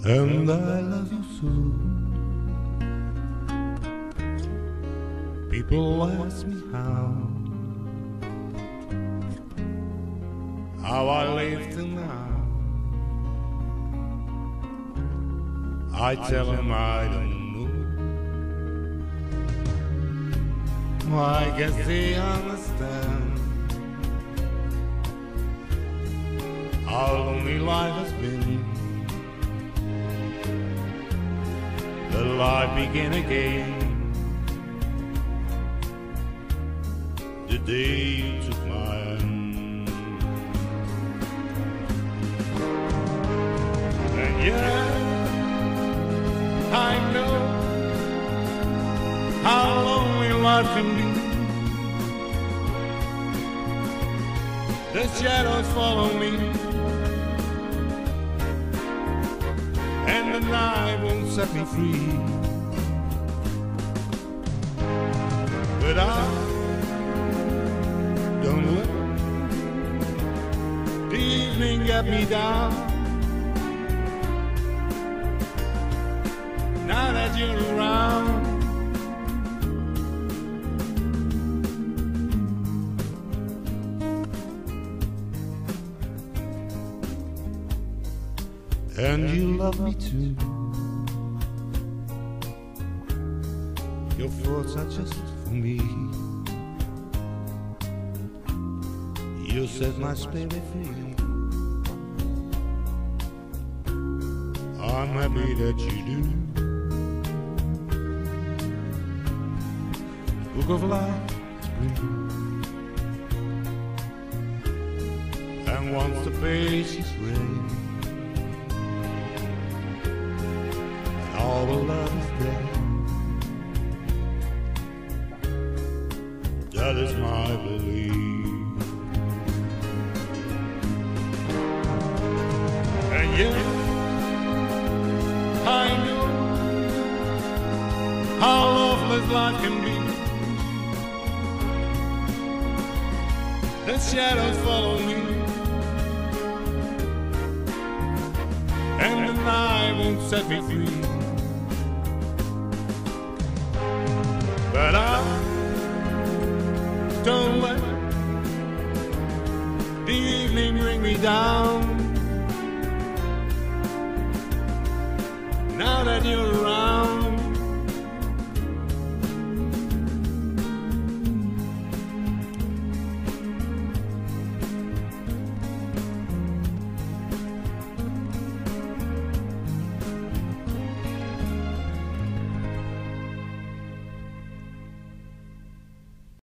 and I love you so. People ask me how I live till now. I tell them I don't know. I guess they understand how lonely life has been. The life began again the day you took my hand. And yeah, I know how lonely life can be. The shadows follow me, and the night won't set me free. But I don't let the evening get me down. Now that you're around, and you love me too. Your thoughts are just for me. You set my spirit free. I'm happy that you do. Book of life is blue, and once the page is read, all the love is dead. That is my belief. And yeah, I know how loveless life can be. The shadows follow me, and the night won't set me free. But I don't let the evening bring me down. Now that you're around,